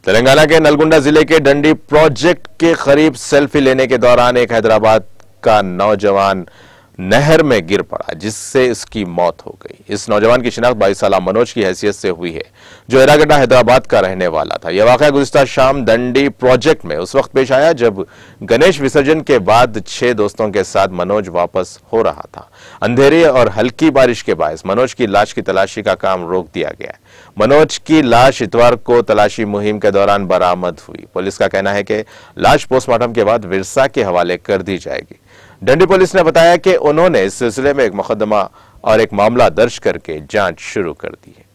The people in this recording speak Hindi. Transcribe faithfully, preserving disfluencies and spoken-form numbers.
तेलंगाना के नलगुंडा जिले के डंडी प्रोजेक्ट के करीब सेल्फी लेने के दौरान एक हैदराबाद का नौजवान नहर में गिर पड़ा, जिससे इसकी मौत हो गई। इस नौजवान की शिनाख्त बाईस साल मनोज की हैसियत से हुई है, जो एरागड्डा हैदराबाद का रहने वाला था। यह वाकया गुज़िश्ता शाम डंडी प्रोजेक्ट में उस वक्त पेश आया जब गणेश विसर्जन के बाद छह दोस्तों के साथ मनोज वापस हो रहा था। अंधेरे और हल्की बारिश के बायस मनोज की लाश की तलाशी का काम रोक दिया गया। मनोज की लाश इतवार को तलाशी मुहिम के दौरान बरामद हुई। पुलिस का कहना है कि लाश पोस्टमार्टम के बाद विरसा के हवाले कर दी जाएगी। डंडी पुलिस ने बताया कि उन्होंने इस सिलसिले में एक मुकदमा और एक मामला दर्ज करके जांच शुरू कर दी है।